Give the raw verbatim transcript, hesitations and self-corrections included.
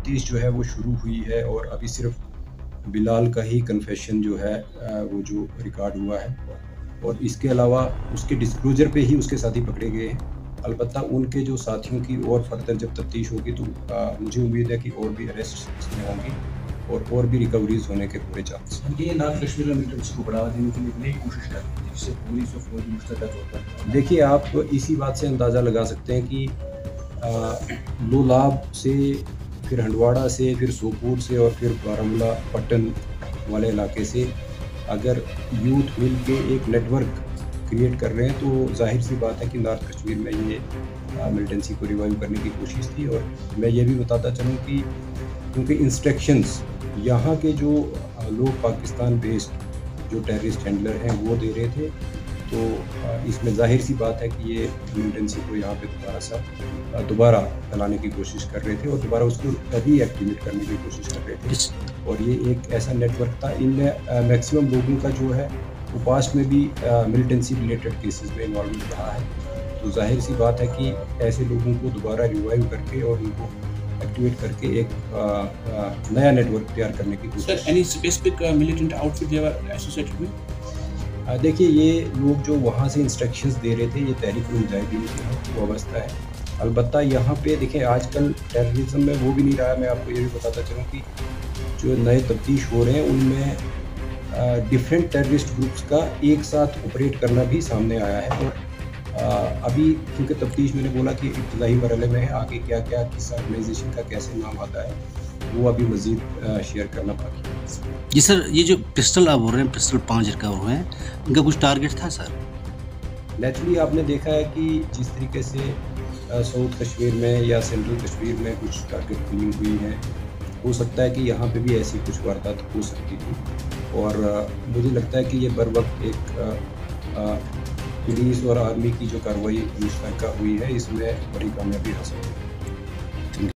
तफ्तीश जो है वो शुरू हुई है और अभी सिर्फ बिलाल का ही कन्फेशन जो है वो जो रिकॉर्ड हुआ है और इसके अलावा उसके डिस्क्लोज़र पे ही उसके साथी पकड़े गए हैं। अलबत्ता उनके जो साथियों की और फर्दर जब तफ्तीश होगी तो आ, मुझे उम्मीद है कि और भी अरेस्ट इसमें होंगी और और भी रिकवरीज होने के पूरे चांस हैं। ये नॉर्थ कश्मीर में मिलिटेंट्स को बढ़ावा देने के लिए नई कोशिश कर रही है जिससे पुलिस और फौज मुश्तरका तौर पर। देखिए, आप इसी बात से अंदाज़ा लगा सकते हैं कि लोलाब से, फिर हंडवाड़ा से, फिर सोपोर से और फिर बारामूला पट्टन वाले इलाके से अगर यूथ मिल के एक नेटवर्क क्रिएट कर रहे हैं तो जाहिर सी बात है कि नॉर्थ कश्मीर में ये मिलिटेंसी को रिवाइव करने की कोशिश थी। और मैं ये भी बताता चलूँ कि क्योंकि इंस्ट्रक्शंस यहाँ के जो लोग पाकिस्तान बेस्ड जो टेररिस्ट हैंडलर हैं वो दे रहे थे, तो इसमें जाहिर सी बात है कि ये मिलिटेंसी को यहाँ पे दोबारा सा दोबारा फैलाने की कोशिश कर रहे थे और दोबारा उसको रीएक्टिवेट करने की कोशिश कर रहे थे। और ये एक ऐसा नेटवर्क था, इनमें मैक्सिमम लोगों का जो है वो पास्ट में भी मिलिटेंसी रिलेटेड केसेस में इन्वॉल्वमेंट रहा है। तो जाहिर सी बात है कि ऐसे लोगों को दोबारा रिवाइव करके और उनको एक्टिवेट करके एक आ, आ, नया नेटवर्क तैयार करने की कोशिश। Sir, any specific militant outfit they are associated with? देखिए, ये लोग जो वहाँ से इंस्ट्रक्शंस दे रहे थे ये तहरीक-उल-मुजाहिदीन की वाबस्ता है। अलबत्ता यहाँ पे देखिए आजकल टेररिज्म में वो भी नहीं रहा। मैं आपको ये भी बताता चलूँ कि जो नए तफ्तीश हो रहे हैं उनमें डिफरेंट टेररिस्ट ग्रुप्स का एक साथ ऑपरेट करना भी सामने आया है। और आ, अभी क्योंकि तफ्तीश मैंने बोला कि इब्तदाई मरहले में है, आगे क्या क्या किस ऑर्गेनाइजेशन का कैसे नाम आता है वो अभी मज़ीद शेयर करना बाकी है। जी सर, ये जो पिस्टल आप बोल रहे हैं, पिस्टल पाँच रिकवर हुए हैं, इनका कुछ टारगेट था सर? नेचुरली आपने देखा है कि जिस तरीके से साउथ कश्मीर में या सेंट्रल कश्मीर में कुछ टारगेट किलिंग हुई है, हो सकता है कि यहाँ पे भी ऐसी कुछ वारदात हो सकती थी। और आ, मुझे लगता है कि ये बर वक्त एक आ, आ, पुलिस और आर्मी की जो कार्रवाई मुश्तरका हुई है इसमें बड़ी कामयाबी हासिल हुई है।